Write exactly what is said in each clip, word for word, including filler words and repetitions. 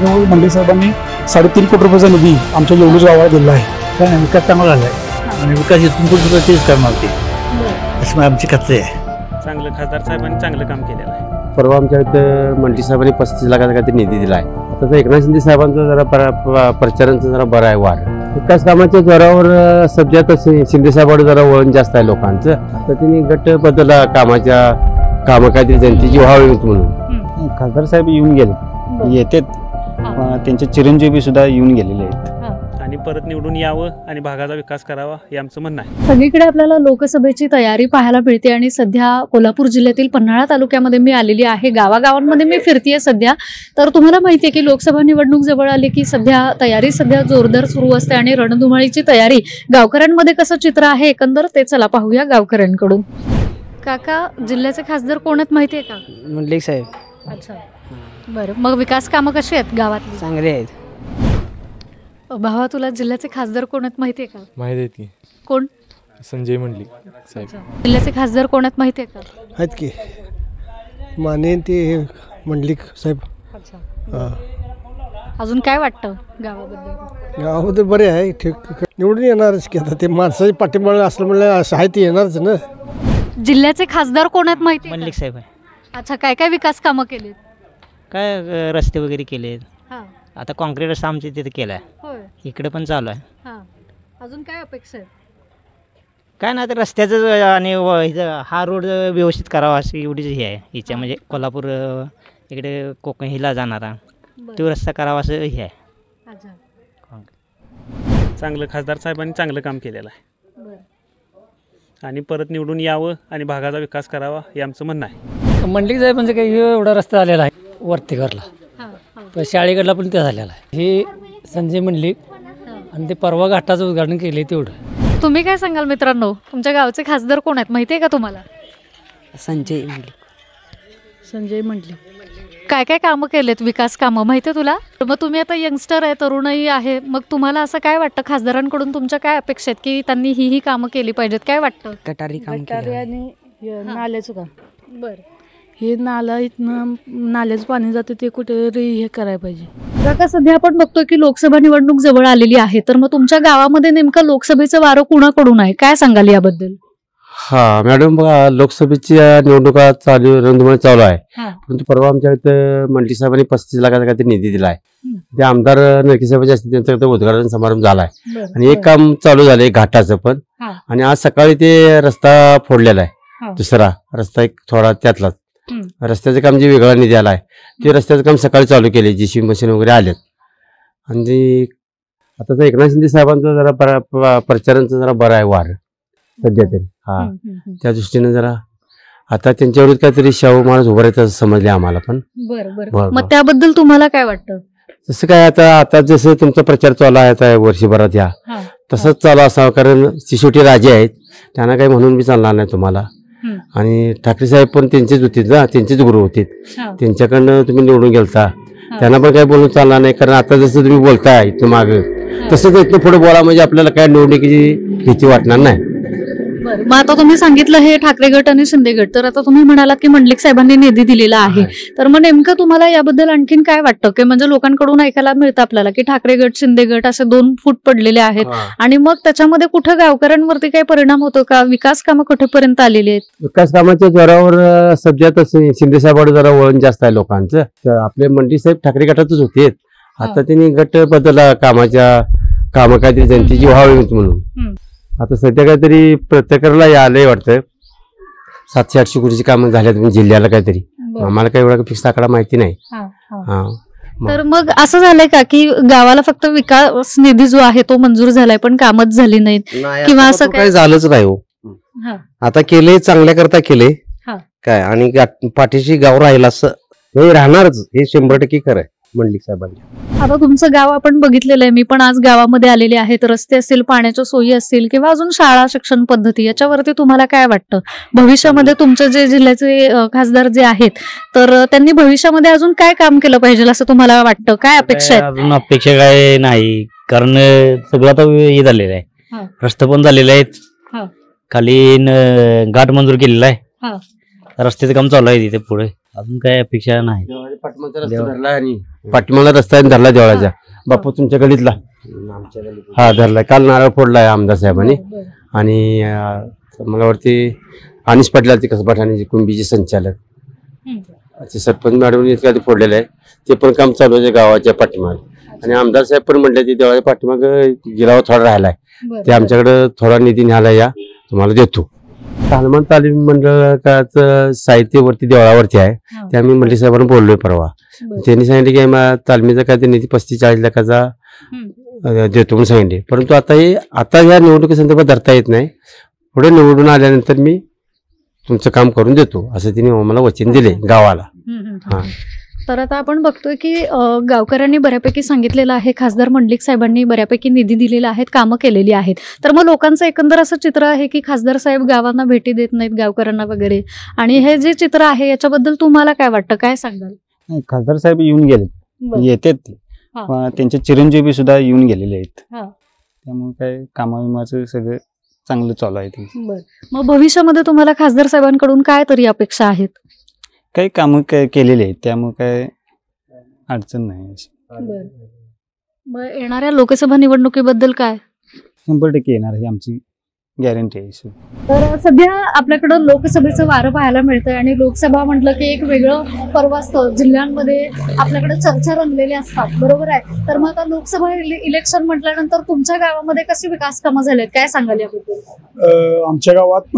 त्यामुळे मंडलिक साहेबांनी साडेतीन कोटी रुपयाचा निधी आमच्या येवलूज गावाला दिला आहे. काय नाही, विकास चांगला झाला आहे आणि विकास इथून पुढे तेच करणार ते असं आमची खात्री आहे. चांगलं खासदार साहेबांनी चांगलं काम केलेलं आहे. परवा आमच्या इथं मंडलिक साहेबांनी पस्तीस लाखाचा काहीतरी निधी दिला आहे. आता एकनाथ शिंदे साहेबांचा जरा प्रचारांचा जरा बरं आहे वार. विकास कामाच्या जोरावर सध्या तसे शिंदे साहेबांवर जरा वळण जास्त आहे लोकांचं. आता त्यांनी गट बदलला कामाच्या कामं काहीतरी जनतेची व्हावी म्हणून. खासदार साहेब येऊन गेले, येतात, त्यांचे चिरंजीवी सुद्धा येऊन गेलेले आहेत आणि परत निवडून यावं आणि भागाचा विकास करावा हे आमचं म्हणणं आहे. सगळीकडे आपल्याला लोकसभेची तयारी पाहायला मिळते आणि सध्या कोल्हापूर जिल्ह्यातील पन्हाळा तालुक्यामध्ये मी आलेली आहे. गावागावांमध्ये मी फिरतीये सध्या. तर तुम्हाला माहिती आहे की लोकसभा निवडणूक जवळ आली की सध्या तयारी सध्या जोरदार सुरू असते आणि रणधुमाळीची तयारी गावकऱ्यांमध्ये कसं चित्र आहे एकंदर ते चला पाहूया गावकऱ्यांकडून. काका, जिल्ह्याचे खासदार कोण आहेत माहिती आहे का? मंडलिक साहेब. अच्छा, बरं. मग विकास कामं कशी आहेत गावातली? चांगले आहेत. भावा, तुला जिल्ह्याचे खासदार कोण आहेत माहिती आहे का? माहिती आहेत की. कोण? संजय मंडलिक साहेब. जिल्ह्याचे खासदार कोण आहेत माहिती आहे का? आहेत की, माने ते मंडलिक साहेब. अच्छा, अजून काय वाटतं गावाबद्दल? गावाबद्दल बरे आहे, ठीक. निवडून येणारच की. आता ते माणसाची पाठिंबा असलं म्हणलं असं आहे ते येणारच ना. जिल्ह्याचे खासदार कोण आहेत माहिती आहे? मंडलिक साहेब आहे. अच्छा, काय काय विकास कामं केलीत? काय रस्ते वगैरे केले. हां, आता कॉन्क्रीट रस्ता आमच्या तिथे केला आहे. होय. इकडे पण चालू आहे. हां, अजून काय अपेक्षा आहेत? काय नाही, तर रस्त्याचं आणि व- हिचं हा रोड व्यवस्थित करावा अशी एवढीच हे आहे हिच्या. म्हणजे कोल्हापूर अ, इकडे कोकण हिला जाणारा तो रस्ता करावा असं हे आहे. अच्छा, चांगलं खासदार साहेबांनी चांगलं काम केलेलं आहे बरं. आणि परत निवडून यावं आणि भागाचा विकास करावा हे आमचं म्हणणं आहे. मंडलिक साहेब म्हणजे काही एवढा रस्ता झालेला आहे वरती घरला, हां, हां, पण शाळेकडला पण ते झालेला आहे. हे संजय मंडलिक आणि ते परवा घाटाचं उद्घाटन केले तेवढं. तुम्ही काय सांगाल मित्रांनो, तुमच्या गावचे खासदार कोण आहेत माहिती आहे का तुम्हाला? संजय मंडलिक. संजय मंडलिक. काय काय कामं केलेत, विकास कामं माहिती आहे तुला? मग तुम्ही आता यंगस्टर आहे, तरुणही आहे, मग तुम्हाला असं काय वाटतं खासदारांकडून तुमच्या काय अपेक्षा आहेत की त्यांनी ही ही कामं केली पाहिजेत? काय वाटतं? गटारी काम गटारी आणि नाल्याचं काम. बरं. हे नाला इथनं नाल्याचं पाणी जातं ते कुठेतरी हे करायला पाहिजे. काका, सध्या आपण बघतोय की लोकसभा निवडणूक जवळ आलेली आहे, तर मग तुमच्या गावामध्ये नेमकं लोकसभेचं वारं कुणाकडून आहे, काय सांगाल याबद्दल? हा मॅडम, बघा, लोकसभेची निवडणुका चालू रणधुमाळी चालू आहे. हां. परंतु परवा आमच्या इथं मंडलिक साहेबांनी पस्तीस लाखाचा काहीतरी निधी दिला आहे. हं. ते आमदार नरके साहेबांचे असते, त्यांचा इथं उद्घाटन समारंभ झाला आहे बरं, आणि एक काम चालू झालंय घाटाचं पण. हां. आणि आज सकाळी ते रस्ता फोडलेला आहे. हां. दुसरा रस्ता एक थोडा त्यातलाच हं. रस्त्याचं काम जे वेगळा निधी आला आहे ते रस्त्याचं काम सकाळी चालू केले. जेसीबी मशीन वगैरे आलेत. आणि ते आता तर एकनाथ शिंदे साहेबांचा जरा बरा प्रचारांचा जरा बरा आहे वार सध्या तरी. हा, हं, हं, हं. त्या दृष्टीने जरा आता त्यांच्या विरुद्ध काहीतरी शाहू महाराज उभं राहायचं समजले आम्हाला पण. बरं बरं. बरं, मग बरं. त्याबद्दल तुम्हाला काय वाटतं? तसं काय आता आता जसं तुमचा प्रचार चालू आहे आता वर्षभरात या हां, तसंच चालू असावं, कारण शिशोटी राजे आहेत, त्यांना काही म्हणून मी चालणार नाही तुम्हाला. हं. आणि ठाकरे साहेब पण त्यांचेच होते ना, त्यांचेच गुरु होते, हां, त्यांच्याकडनं तुम्ही निवडून गेलता. हां. त्यांना पण काही बोलून चालणार नाही, कारण आता जसं तुम्ही बोलताय इथं मागं तसंच इथनं पुढे बोला, म्हणजे आपल्याला काय निवडणुकीची भीती वाटणार नाही. बरं. मग आता तुम्ही सांगितलं हे ठाकरे गट आणि शिंदे गट, तर आता तुम्ही म्हणालात की मंडलिक साहेबांनी निधी दिलेला आहे, तर मग नेमकं तुम्हाला याबद्दल आणखीन काय वाटतं? की म्हणजे लोकांकडून ऐकायला मिळतं आपल्याला की ठाकरे गट शिंदे गट असे दोन फूट पडलेले आहेत आणि मग त्याच्यामध्ये कुठं गावकऱ्यांवरती काही परिणाम होतो का? विकास कामं कुठेपर्यंत आलेली आहेत? विकास कामाच्या जोरावर सध्या तसं शिंदे साहेबांवर जरा वळण जास्त आहे लोकांचं. तर आपले मंडलिक साहेब ठाकरे गटातच होते. आता त्यांनी गट बदलला कामाच्या कामं काहीतरी जनतेची व्हावी म्हणून. हं. आता सध्या काहीतरी प्रत्येकाला आलंय वाटतं सातशे आठशे कोटीची कामं झाल्यात म्हणजे जिल्ह्याला काहीतरी. बरं. आम्हाला काही एवढा फिक्स आकडा माहिती नाही. हां, हां. हा, तर मग असं झालंय का की गावाला फक्त विकास निधी जो आहे तो मंजूर झालाय पण कामच झाली नाहीत किंवा असं काय झालंच नाही हो. हां, आता केले चांगल्या करता केले हां. काय, आणि गा- पाठीशी गाव राहिला असं हे राहणारच, हे शंभर टक्के खरं आहे मंडलिक साहेबांनी. आता तुमचं गाव आपण बघितलेलं आहे, मी पण आज गावामध्ये आलेले आहेत. रस्ते असतील, पाण्याच्या सोयी असतील किंवा अजून शाळा शिक्षण पद्धती, याच्यावरती तुम्हाला काय वाटतं? भविष्यामध्ये तुमचे जे जिल्ह्याचे अ, खासदार जे आहेत तर अ, त्यांनी भविष्यामध्ये अजून काय काम केलं पाहिजे असं तुम्हाला वाटतं? काय अपेक्षा आहेत? अजून अपेक्षा काय नाही, कारण सगळं आता हे झालेलं आहे. हां. रस्ते पण झालेले आहेत. हां. खाली न- घाट मंजूर केलेला आहे. हां. रस्त्याचं काम चालू आहे तिथे पुढे. अजून काय अपेक्षा नाही. पाठीमागचा रस्ता धरला आणि पाठीमागला रस्ता आहे धरला देवळाचा. बापू तुमच्या गलीतला हा धरलाय. काल नारळ फोडलाय आमदार साहेबांनी. आणि अं, मला वाटते अनिश पाटील ते कसबा ठाण्याचे कुंभीचे संचालक ते सरपंच मॅडमने इतका ते फोडलेलं आहे. ते पण काम चालू आहे गावाच्या पाठीमाग. आणि आमदार साहेब पण म्हटले ते देवळाच्या पाठीमाग गिरावा थोडा राहिलाय ते आमच्याकडे थोडा निधी न्यायला या तुम्हाला देतो. हनुमान तालीम मंडळाचं साहित्य वरती देवळावरती आहे. ते आम्ही मंडळी साहेबांना बोललोय परवा. त्यांनी सांगितले की आम्हाला तालमीचा काय ते निधी पस्तीस चाळीस लाखाचा अं, देतो म्हणून सांगितले. परंतु आता हे आता या निवडणुकीसंदर्भात धरता येत नाही. पुढे निवडून आल्यानंतर मी तुमचं काम करून देतो असं तिने मला वचन दिले गावाला. हा तर आता आपण बघतोय की अ, गावकऱ्यांनी बऱ्यापैकी सांगितलेलं आहे, खासदार मंडलिक साहेबांनी बऱ्यापैकी निधी दिलेला आहेत, कामं केलेली आहेत. तर मग लोकांचं एकंदर असं चित्र आहे की खासदार साहेब गावांना भेटी देत नाहीत गावकऱ्यांना वगैरे. आणि हे जे चित्र आहे याच्याबद्दल तुम्हाला काय वाटतं, काय सांगाल? नाही, खासदार साहेब येऊन गेले येतात ते. हा. पण त्यांचे चिरंजीवी सुद्धा येऊन गेलेले आहेत. हा. त्यामुळे काय कामाविमाचं सगळं चांगलं चालू आहे ते. बरं. मग भविष्यामध्ये तुम्हाला खासदार साहेबांकडून काय तरी अपेक्षा आहेत? काही कामं काय केलेले आहेत त्यामुळे काय अडचण नाही अशी. बरं. मग येणाऱ्या लोकसभा निवडणुकीबद्दल काय? शंभर टक्के येणार ही आमची गॅरंटी आहे. तर सध्या आपल्याकडं लोकसभेचं वारं पाहायला मिळतंय आणि लोकसभा म्हटलं की एक वेगळं पर्व असतं. जिल्ह्यांमध्ये आपल्याकडे चर्चा रंगलेल्या असतात, बरोबर आहे. तर मग आता लोकसभा इले- इलेक्शन म्हटल्यानंतर तुमच्या गावामध्ये कशी विकास कामं झालेत, काय सांगाल याबद्दल? अ, आमच्या गावात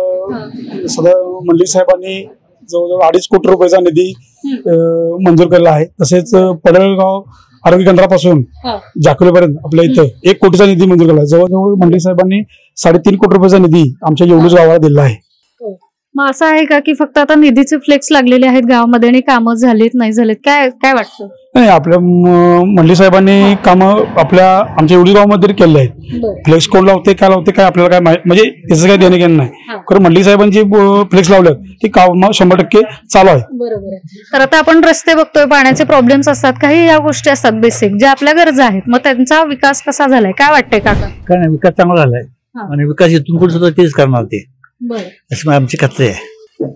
अ, सदा मंडलिक साहेबांनी जवळजवळ अडीच कोटी रुपयाचा निधी अ, मंजूर केला आहे. तसेच पडळगाव आरोग्य केंद्रापासून जाकुलेपर्यंत आपल्या इथं एक कोटीचा निधी मंजूर केला आहे. जवळजवळ मंडलिक साहेबांनी साडेतीन कोटी रुपयाचा निधी आमच्या येवलूज गावाला दिला आहे. मग असं आहे का की फक्त आता निधीचे फ्लेक्स लागलेले आहेत गावामध्ये आणि कामं झालीत नाही झालीत, काय काय वाटतं? नाही, आपल्या मंडलिक साहेबांनी कामं आपल्या आमच्या येवलूज गावामध्ये केले आहेत. फ्लेक्स कोण लावते काय लावते काय आपल्याला काय माहिती, म्हणजे त्याचं काही देणं घेणं नाही. खरं मंडलिक साहेबांची फ्लेक्स लावल्यात ती काम शंभर टक्के चालू आहे. बरोबर आहे. तर आता आपण रस्ते बघतोय, पाण्याचे प्रॉब्लेम्स असतात, काही या गोष्टी असतात बेसिक ज्या आपल्या गरजा आहेत. मग त्यांचा विकास कसा झालाय, काय वाटतंय काका? काय नाही, विकास चांगला झालाय आणि विकास इथून पुढे सुद्धा तेच करणार ते, अशी आमची खात्री आहे.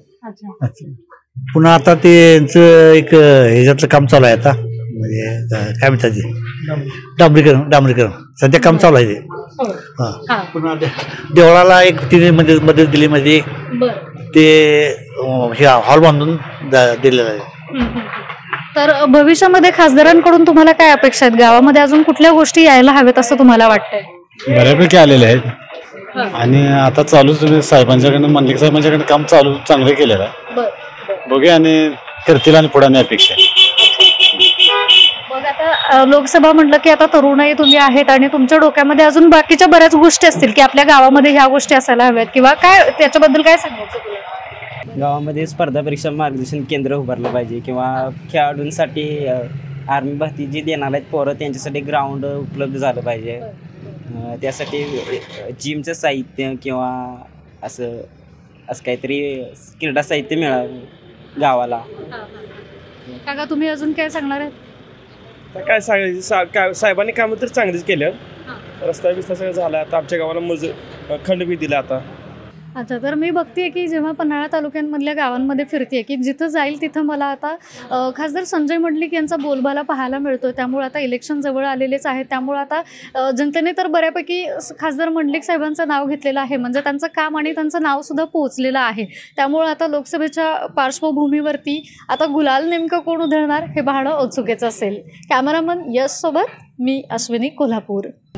पुन्हा आता त्यांचं एक ह्याच्यातलं काम चालू आहे आता, म्हणजे काय म्हणतात ते डांबरीकरण डांबरीकरण सध्या काम चालू आहे ते. हा. पुन्हा देवळाला एक तिने मदत मदत दिली, म्हणजे ते हॉल बांधून दिलेला आहे. तर भविष्यामध्ये खासदारांकडून तुम्हाला काय अपेक्षा आहेत? गावामध्ये अजून कुठल्या गोष्टी यायला हव्यात असं तुम्हाला वाटतंय? बऱ्यापैकी आलेले आहेत आणि आता चालूच साहेबांच्याकडनं मंडलिक साहेबांच्याकडनं काम चालू चांगलं केलेलं आहे. बघूया आणि करतील आणि पुढे अपेक्षा. मग आता लोकसभा म्हटलं की आता तरुणही तुम्ही आहेत आणि तुमच्या डोक्यामध्ये अजून बाकीच्या बऱ्याच गोष्टी असतील की आपल्या गावामध्ये ह्या गोष्टी असायला हव्यात, किंवा काय त्याच्याबद्दल काय सांगायचं तुला? गावामध्ये स्पर्धा परीक्षा मार्गदर्शन केंद्र उभारलं पाहिजे किंवा खेळाडूंसाठी आर्मी भरती जी देणार आहेत पोरं त्यांच्यासाठी ग्राउंड उपलब्ध झालं पाहिजे. त्यासाठी जिमचं साहित्य किंवा असं असं काहीतरी क्रीडा साहित्य मिळावं गावाला. काका तुम्ही अजून काय सांगणार आहेत? तर काय सांगायचं सा काय साहेबांनी कामं तर चांगलीच केलं. रस्ता बिस्ता सगळं झाला. आता आमच्या गावाला मज खंड बी दिला आता. अच्छा, तर मी बघतेय की जेव्हा पन्हाळा तालुक्यांमधल्या गावांमध्ये फिरतेय की जिथं जाईल तिथं मला आता अ, खासदार संजय मंडलिक यांचा बोलबाला पाहायला मिळतो. त्यामुळे आता इलेक्शन जवळ आलेलेच आहे. त्यामुळे आता अ, जनतेने तर बऱ्यापैकी खासदार मंडलिक साहेबांचं नाव घेतलेलं आहे, म्हणजे त्यांचं काम आणि त्यांचं नाव सुद्धा पोहोचलेलं आहे. त्यामुळे आता लोकसभेच्या पार्श्वभूमीवरती आता गुलाल नेमकं कोण उधळणार हे पाहणं औत्सुक्याचं असेल. कॅमेरामन यश सोबत मी अश्विनी, कोल्हापूर.